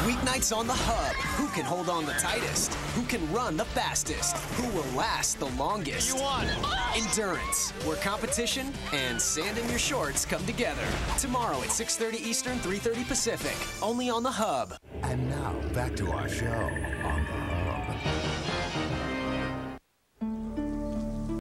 Weeknights on the Hub. Who can hold on the tightest? Who can run the fastest? Who will last the longest? You won. Endurance, where competition and sand in your shorts come together. Tomorrow at 6:30 Eastern, 3:30 Pacific. Only on the Hub. And now, back to our show on the Hub.